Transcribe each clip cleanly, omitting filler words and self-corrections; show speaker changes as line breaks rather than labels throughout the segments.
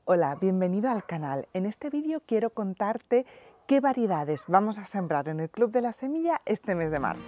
Hola, bienvenido al canal. En este vídeo quiero contarte qué variedades vamos a sembrar en el Club de la Semilla este mes de marzo.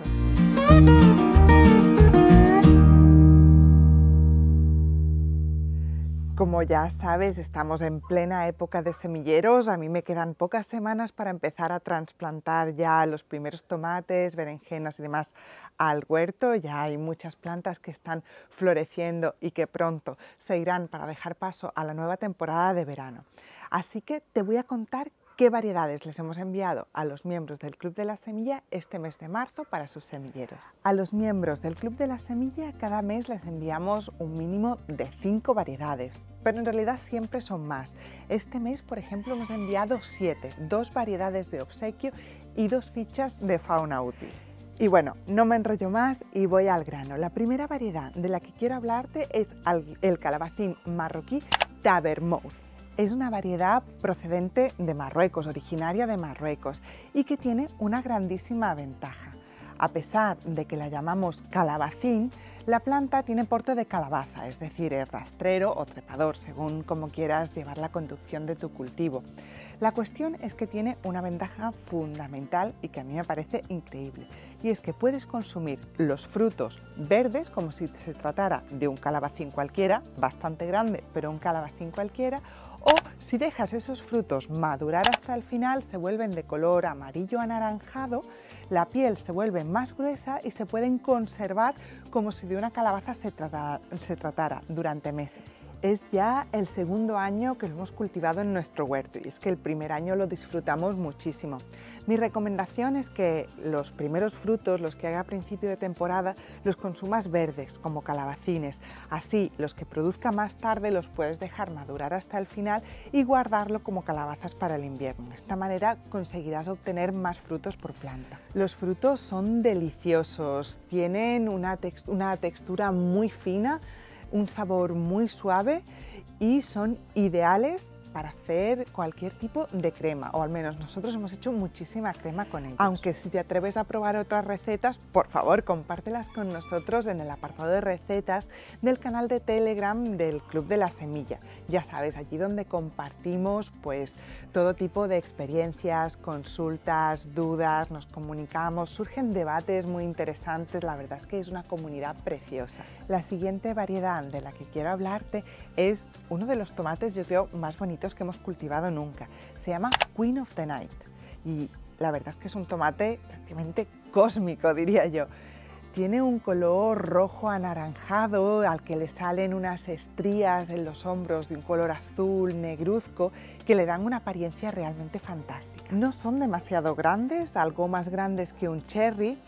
Como ya sabes, estamos en plena época de semilleros. A mí me quedan pocas semanas para empezar a trasplantar ya los primeros tomates, berenjenas y demás al huerto. Ya hay muchas plantas que están floreciendo y que pronto se irán para dejar paso a la nueva temporada de verano. Así que te voy a contar qué variedades les hemos enviado a los miembros del Club de la Semilla este mes de marzo para sus semilleros. A los miembros del Club de la Semilla cada mes les enviamos un mínimo de 5 variedades, pero en realidad siempre son más. Este mes, por ejemplo, hemos enviado 7, 2 variedades de obsequio y 2 fichas de fauna útil. Y bueno, no me enrollo más y voy al grano. La primera variedad de la que quiero hablarte es el calabacín marroquí Tabermouth. Es una variedad procedente de Marruecos, originaria de Marruecos, y que tiene una grandísima ventaja. A pesar de que la llamamos calabacín, la planta tiene porte de calabaza, es decir, es rastrero o trepador, según como quieras llevar la conducción de tu cultivo. La cuestión es que tiene una ventaja fundamental y que a mí me parece increíble, y es que puedes consumir los frutos verdes como si se tratara de un calabacín cualquiera, bastante grande, pero un calabacín cualquiera, o si dejas esos frutos madurar hasta el final, se vuelven de color amarillo anaranjado, la piel se vuelve más gruesa y se pueden conservar como si de una calabaza se tratara durante meses. Es ya el segundo año que lo hemos cultivado en nuestro huerto y es que el primer año lo disfrutamos muchísimo. Mi recomendación es que los primeros frutos, los que haga a principio de temporada, los consumas verdes como calabacines. Así, los que produzca más tarde los puedes dejar madurar hasta el final y guardarlo como calabazas para el invierno. De esta manera conseguirás obtener más frutos por planta. Los frutos son deliciosos, tienen una textura muy fina, un sabor muy suave y son ideales para hacer cualquier tipo de crema, o al menos nosotros hemos hecho muchísima crema con ellos. Aunque si te atreves a probar otras recetas, por favor compártelas con nosotros en el apartado de recetas del canal de Telegram del Club de la Semilla. Ya sabes, allí donde compartimos pues todo tipo de experiencias, consultas, dudas, nos comunicamos, surgen debates muy interesantes, la verdad es que es una comunidad preciosa. La siguiente variedad de la que quiero hablarte es uno de los tomates, yo creo, más bonitos que hemos cultivado nunca. Se llama Queen of the Night y la verdad es que es un tomate prácticamente cósmico, diría yo. Tiene un color rojo anaranjado al que le salen unas estrías en los hombros de un color azul negruzco que le dan una apariencia realmente fantástica. No son demasiado grandes, algo más grandes que un cherry,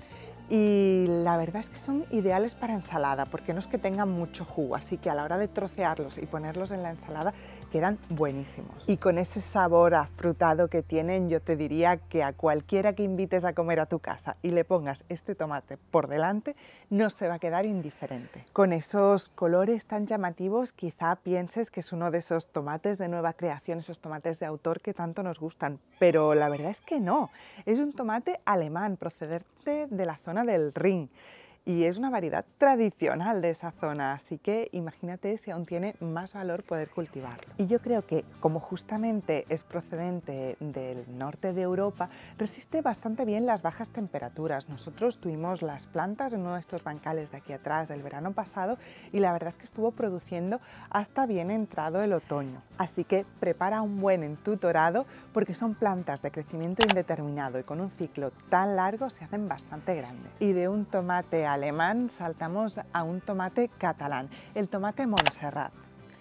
y la verdad es que son ideales para ensalada porque no es que tengan mucho jugo, así que a la hora de trocearlos y ponerlos en la ensalada quedan buenísimos. Y con ese sabor afrutado que tienen, yo te diría que a cualquiera que invites a comer a tu casa y le pongas este tomate por delante, no se va a quedar indiferente. Con esos colores tan llamativos, quizá pienses que es uno de esos tomates de nueva creación, esos tomates de autor que tanto nos gustan, pero la verdad es que no. Es un tomate alemán procedente de la zona del Rin y es una variedad tradicional de esa zona, así que imagínate si aún tiene más valor poder cultivarlo. Y yo creo que como justamente es procedente del norte de Europa, resiste bastante bien las bajas temperaturas. Nosotros tuvimos las plantas en uno de estos bancales de aquí atrás el verano pasado y la verdad es que estuvo produciendo hasta bien entrado el otoño. Así que prepara un buen entutorado porque son plantas de crecimiento indeterminado y con un ciclo tan largo se hacen bastante grandes. Y de un tomate alemán saltamos a un tomate catalán, el tomate Montserrat.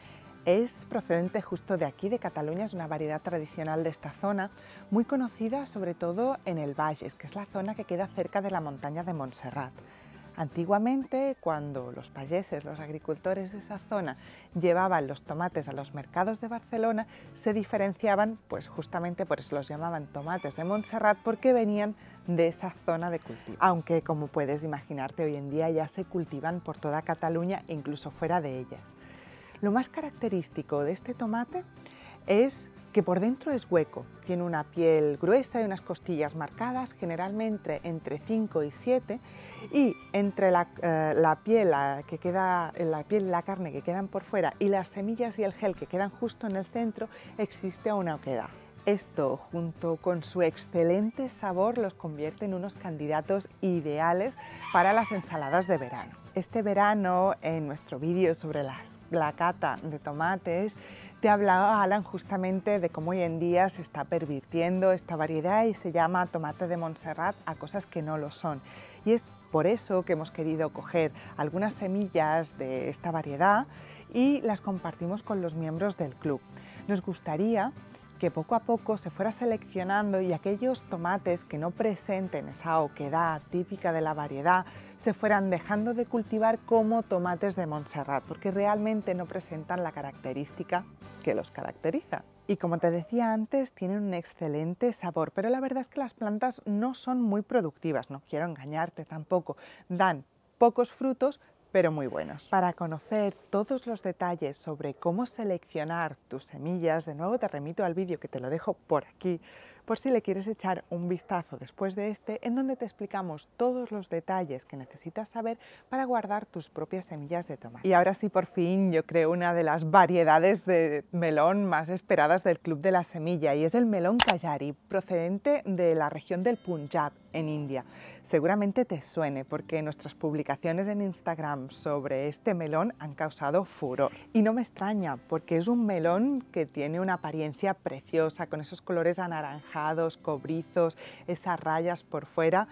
Es procedente justo de aquí, de Cataluña, es una variedad tradicional de esta zona, muy conocida sobre todo en el Bages, que es la zona que queda cerca de la montaña de Montserrat. Antiguamente, cuando los payeses, los agricultores de esa zona, llevaban los tomates a los mercados de Barcelona, se diferenciaban, pues justamente por eso los llamaban tomates de Montserrat, porque venían de esa zona de cultivo. Aunque, como puedes imaginarte, hoy en día ya se cultivan por toda Cataluña e incluso fuera de ellas. Lo más característico de este tomate es que por dentro es hueco, tiene una piel gruesa y unas costillas marcadas, generalmente entre 5 y 7, y entre la piel y la carne que quedan por fuera y las semillas y el gel que quedan justo en el centro existe una oquedad. Esto, junto con su excelente sabor, los convierte en unos candidatos ideales para las ensaladas de verano. Este verano, en nuestro vídeo sobre la cata de tomates, te hablaba Alan justamente de cómo hoy en día se está pervirtiendo esta variedad y se llama tomate de Montserrat a cosas que no lo son. Y es por eso que hemos querido coger algunas semillas de esta variedad y las compartimos con los miembros del club. Nos gustaría que poco a poco se fuera seleccionando y aquellos tomates que no presenten esa oquedad típica de la variedad se fueran dejando de cultivar como tomates de Montserrat, porque realmente no presentan la característica que los caracteriza. Y como te decía antes, tienen un excelente sabor, pero la verdad es que las plantas no son muy productivas, no quiero engañarte tampoco, dan pocos frutos, pero muy buenos. Para conocer todos los detalles sobre cómo seleccionar tus semillas, de nuevo te remito al vídeo que te lo dejo por aquí, por si le quieres echar un vistazo después de este, en donde te explicamos todos los detalles que necesitas saber para guardar tus propias semillas de tomate. Y ahora sí, por fin, yo creo una de las variedades de melón más esperadas del Club de la Semilla, y es el melón Kajari, procedente de la región del Punjab, en India. Seguramente te suene porque nuestras publicaciones en Instagram sobre este melón han causado furor. Y no me extraña porque es un melón que tiene una apariencia preciosa, con esos colores anaranjados, cobrizos, esas rayas por fuera.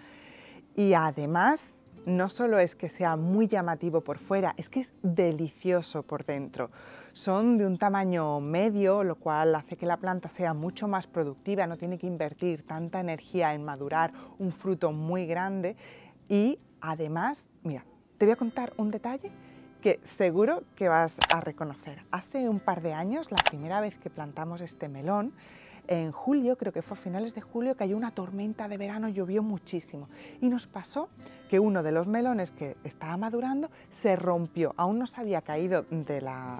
Y además, no solo es que sea muy llamativo por fuera, es que es delicioso por dentro. Son de un tamaño medio, lo cual hace que la planta sea mucho más productiva, no tiene que invertir tanta energía en madurar un fruto muy grande. Y además, mira, te voy a contar un detalle que seguro que vas a reconocer. Hace un par de años, la primera vez que plantamos este melón, en julio, creo que fue a finales de julio, cayó una tormenta de verano, llovió muchísimo y nos pasó que uno de los melones que estaba madurando se rompió, aún no se había caído de la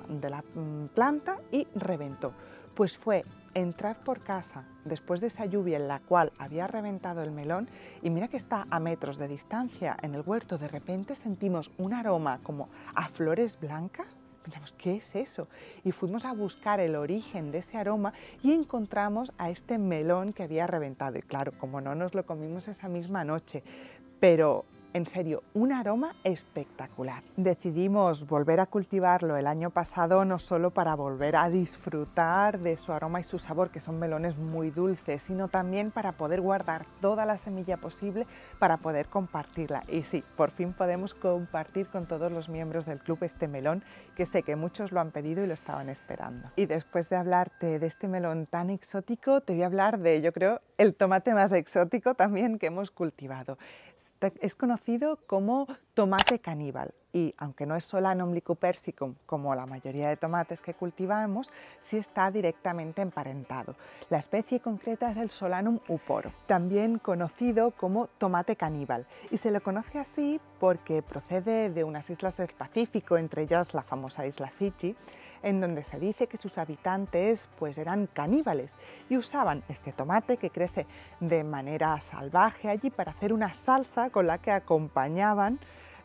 planta y reventó. Pues fue entrar por casa después de esa lluvia en la cual había reventado el melón y mira que está a metros de distancia en el huerto, de repente sentimos un aroma como a flores blancas. Pensamos, ¿qué es eso? Y fuimos a buscar el origen de ese aroma y encontramos a este melón que había reventado. Y claro, como no nos lo comimos esa misma noche, pero en serio, un aroma espectacular. Decidimos volver a cultivarlo el año pasado no solo para volver a disfrutar de su aroma y su sabor, que son melones muy dulces, sino también para poder guardar toda la semilla posible para poder compartirla. Y sí, por fin podemos compartir con todos los miembros del club este melón, que sé que muchos lo han pedido y lo estaban esperando. Y después de hablarte de este melón tan exótico, te voy a hablar de, yo creo, el tomate más exótico también que hemos cultivado. Es conocido como tomate caníbal y, aunque no es Solanum lycopersicum como la mayoría de tomates que cultivamos, sí está directamente emparentado. La especie concreta es el Solanum uporo, también conocido como tomate caníbal, y se lo conoce así porque procede de unas islas del Pacífico, entre ellas la famosa isla Fiji, en donde se dice que sus habitantes pues eran caníbales y usaban este tomate que crece de manera salvaje allí para hacer una salsa con la que acompañaban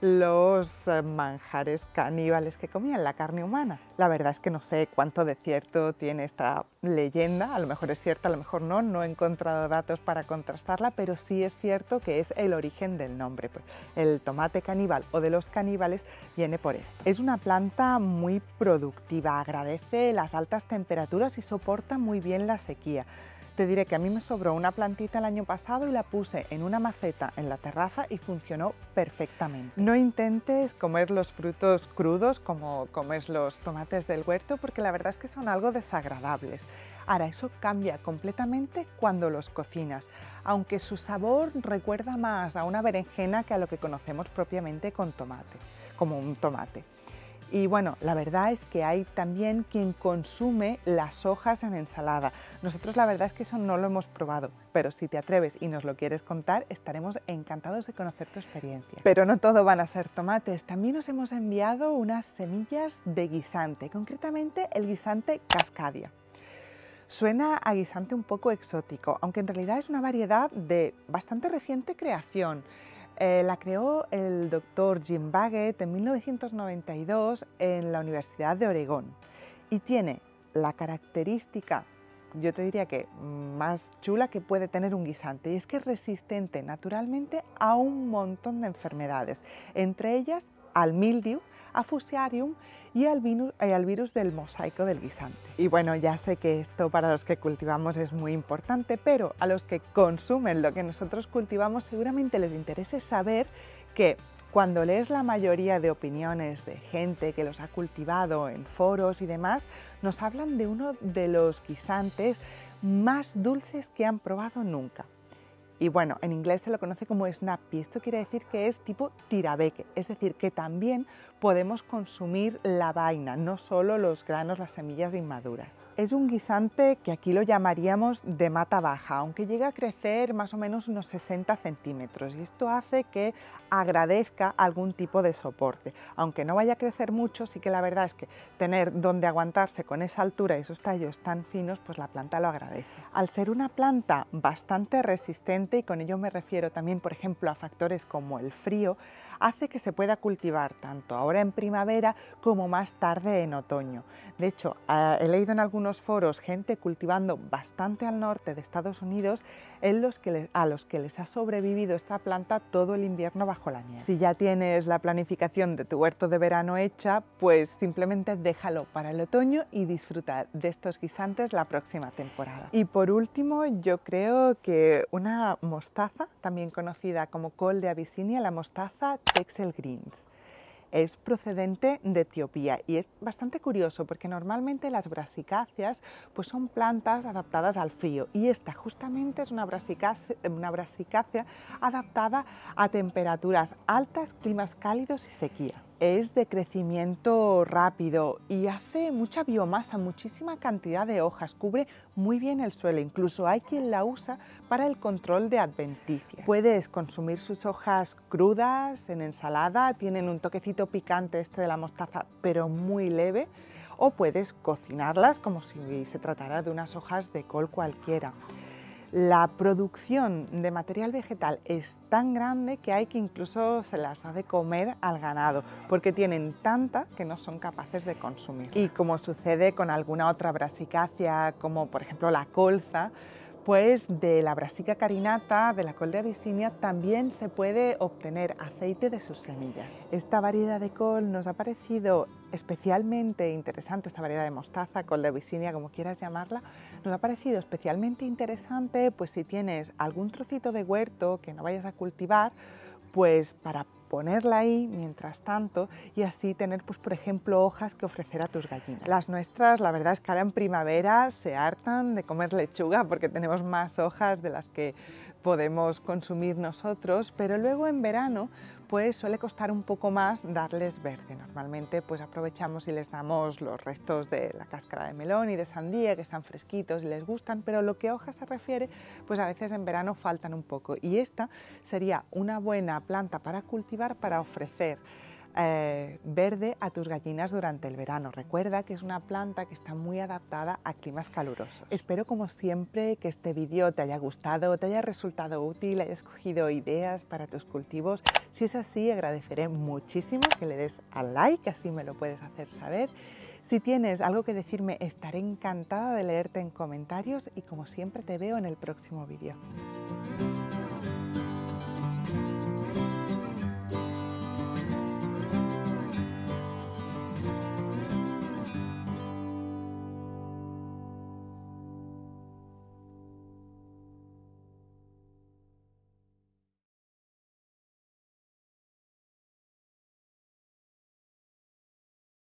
los manjares caníbales que comían, la carne humana. La verdad es que no sé cuánto de cierto tiene esta leyenda, a lo mejor es cierta, a lo mejor no, no he encontrado datos para contrastarla, pero sí es cierto que es el origen del nombre. Pues el tomate caníbal o de los caníbales viene por esto. Es una planta muy productiva, agradece las altas temperaturas y soporta muy bien la sequía. Te diré que a mí me sobró una plantita el año pasado y la puse en una maceta en la terraza y funcionó perfectamente. No intentes comer los frutos crudos como comes los tomates del huerto, porque la verdad es que son algo desagradables. Ahora, eso cambia completamente cuando los cocinas, aunque su sabor recuerda más a una berenjena que a lo que conocemos propiamente con tomate, como un tomate. Y bueno, la verdad es que hay también quien consume las hojas en ensalada. Nosotros la verdad es que eso no lo hemos probado, pero si te atreves y nos lo quieres contar, estaremos encantados de conocer tu experiencia. Pero no todo van a ser tomates, también os hemos enviado unas semillas de guisante, concretamente el guisante Cascadia. Suena a guisante un poco exótico, aunque en realidad es una variedad de bastante reciente creación. La creó el doctor Jim Baggett en 1992 en la Universidad de Oregón y tiene la característica, yo te diría que más chula que puede tener un guisante, y es que es resistente naturalmente a un montón de enfermedades, entre ellas al mildiu, a Fusarium y al virus del mosaico del guisante. Y bueno, ya sé que esto para los que cultivamos es muy importante, pero a los que consumen lo que nosotros cultivamos seguramente les interese saber que cuando lees la mayoría de opiniones de gente que los ha cultivado en foros y demás, nos hablan de uno de los guisantes más dulces que han probado nunca. Y bueno, en inglés se lo conoce como snappy. Esto quiere decir que es tipo tirabeque, es decir, que también podemos consumir la vaina, no solo los granos, las semillas inmaduras. Es un guisante que aquí lo llamaríamos de mata baja, aunque llega a crecer más o menos unos 60 centímetros, y esto hace que agradezca algún tipo de soporte. Aunque no vaya a crecer mucho, sí que la verdad es que tener donde aguantarse con esa altura y esos tallos tan finos, pues la planta lo agradece. Al ser una planta bastante resistente, y con ello me refiero también, por ejemplo, a factores como el frío, hace que se pueda cultivar tanto ahora en primavera como más tarde en otoño. De hecho, he leído en algunos foros gente cultivando bastante al norte de Estados Unidos a los que les ha sobrevivido esta planta todo el invierno bajo la nieve. Si ya tienes la planificación de tu huerto de verano hecha, pues simplemente déjalo para el otoño y disfrutar de estos guisantes la próxima temporada. Y por último, yo creo que una mostaza, también conocida como col de Abisinia, la mostaza Texel Greens. Es procedente de Etiopía y es bastante curioso porque normalmente las brasicáceas pues son plantas adaptadas al frío, y esta justamente es una brasicácea adaptada a temperaturas altas, climas cálidos y sequía. Es de crecimiento rápido y hace mucha biomasa, muchísima cantidad de hojas, cubre muy bien el suelo, incluso hay quien la usa para el control de adventicias. Puedes consumir sus hojas crudas, en ensalada, tienen un toquecito picante este de la mostaza, pero muy leve, o puedes cocinarlas como si se tratara de unas hojas de col cualquiera. La producción de material vegetal es tan grande que hay que incluso se las ha de comer al ganado, porque tienen tanta que no son capaces de consumir. Y como sucede con alguna otra brasicácea, como por ejemplo la colza, pues de la Brassica carinata, de la col de Abisinia, también se puede obtener aceite de sus semillas. Esta variedad de col nos ha parecido especialmente interesante, esta variedad de mostaza, col de Abisinia, como quieras llamarla, nos ha parecido especialmente interesante, pues si tienes algún trocito de huerto que no vayas a cultivar, pues para ponerla ahí mientras tanto y así tener, pues por ejemplo, hojas que ofrecer a tus gallinas. Las nuestras, la verdad es que ahora en primavera se hartan de comer lechuga porque tenemos más hojas de las que podemos consumir nosotros, pero luego en verano pues suele costar un poco más darles verde. Normalmente pues aprovechamos y les damos los restos de la cáscara de melón y de sandía, que están fresquitos y les gustan, pero lo que a hojas se refiere, pues a veces en verano faltan un poco, y esta sería una buena planta para cultivar, para ofrecer verde a tus gallinas durante el verano. Recuerda que es una planta que está muy adaptada a climas calurosos. Espero, como siempre, que este vídeo te haya gustado, te haya resultado útil, hayas cogido ideas para tus cultivos. Si es así, agradeceré muchísimo que le des al like, así me lo puedes hacer saber. Si tienes algo que decirme, estaré encantada de leerte en comentarios, y como siempre te veo en el próximo vídeo.